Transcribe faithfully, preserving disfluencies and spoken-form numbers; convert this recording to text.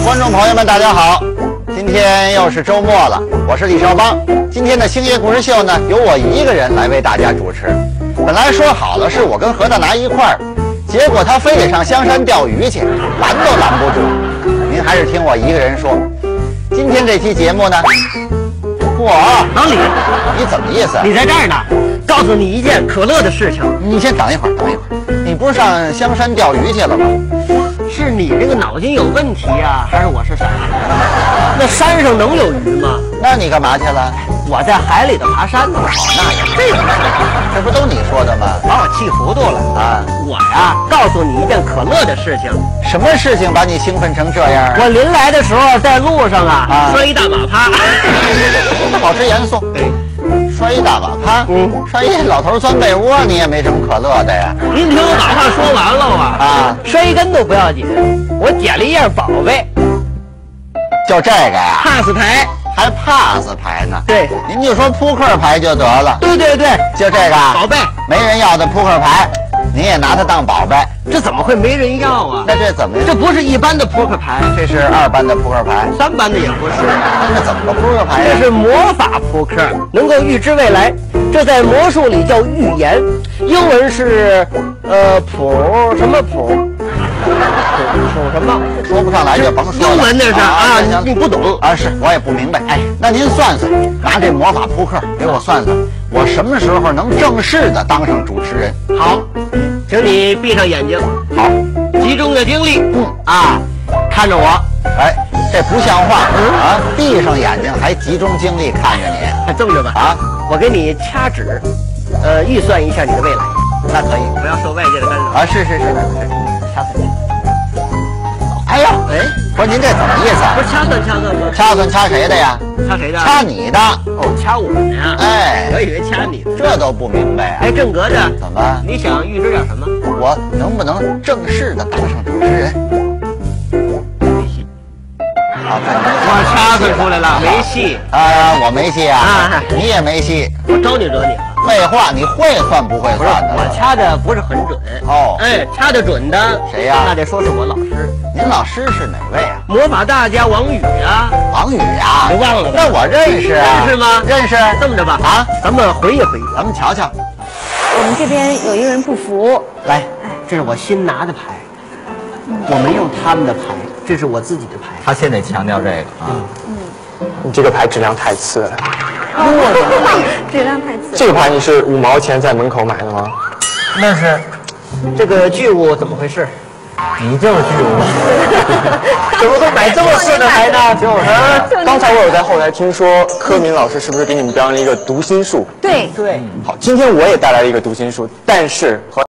观众朋友们，大家好！今天又是周末了，我是李少邦。今天的星爷故事秀呢，由我一个人来为大家主持。本来说好了是我跟何大拿一块儿，结果他非得上香山钓鱼去，拦都拦不住。您还是听我一个人说。今天这期节目呢，我老李， 你怎么意思？ 你在这儿呢，告诉你一件可乐的事情。 你先等一会儿，等一会儿。你不是上香山钓鱼去了吗？ 是你这个脑筋有问题呀、啊，还是我是傻？那山上能有鱼吗？ 那你干嘛去了？ 我在海里头爬山呢。 那也这个事，这不都你说的吗？ 把我气糊涂了啊！我呀，告诉你一件可乐的事情。 什么事情把你兴奋成这样？ 我临来的时候在路上啊，啊摔一大马趴。 保持严肃。对。摔一大马趴，嗯，摔一老头钻被窝，你也没什么可乐的呀。 您听我把话说完了啊！ 啊， 摔一跟头不要紧，我捡了一样宝贝， 就这个呀 ，pass 牌， 还 pass 牌呢。 对， 您就说扑克牌就得了。 对对对， 就这个宝贝， 没人要的扑克牌，您也拿它当宝贝。 这怎么会没人要啊？ 那这怎么？ 这不是一般的扑克牌， 这是二班的扑克牌， 三班的也不是。 那这怎么个扑克牌呀？ 这是魔法扑克，能够预知未来。这在魔术里叫预言，英文是呃谱什么谱？谱什么？ 说不上来就甭说了。 英文那是啊，你不懂啊？是我也不明白。哎，那您算算，拿这魔法扑克给我算算，我什么时候能正式的当上主持人？ 好，请你闭上眼睛， 好， 集中的精力，嗯啊，看着我。 哎，这不像话、嗯、啊！闭上眼睛还集中精力看着你， 还这么着吧？ 啊， 我给你掐指，呃，预算一下你的未来。 那可以， 不要受外界的干扰啊！是是是是是，掐算。哎呀，哎，不是您这怎么意思啊？ 不是掐算掐算吗？ 掐算掐谁的呀？ 掐谁的？ 掐你的。 哦，掐我的呀？ 哎， 我以为掐你的。 这都不明白啊？ 哎，正格的， 怎么？ 你想预知点什么？ 我能不能正式的当上主持人？ 没戏。 好， 我掐算出来了，没戏。 啊，我没戏啊， 啊你也没戏。 我招你惹你了？ 废话，你会算不会算的？ 我掐的不是很准。 哦， 哎，掐的准的谁呀？ 那得说是我老师。 您老师是哪位啊？ 魔法大家王宇啊。 王宇啊？ 你忘了？ 那我认识啊。 认识吗？ 认识。 这么着吧， 啊， 咱们回忆回忆， 咱们瞧瞧。 我们这边有一个人不服， 来，这是我新拿的牌，我没用他们的牌，这是我自己的牌。 他现在强调这个啊， 嗯，你这个牌质量太次了。 质量太次。 这个牌你是五毛钱在门口买的吗？ 那是这个巨物怎么回事？ 你就是巨物， 怎么会买这么次的牌呢？就是，刚才我有在后台听说，柯明老师是不是给你们表演了一个读心术？ 对对。 好，今天我也带来了一个读心术，但是和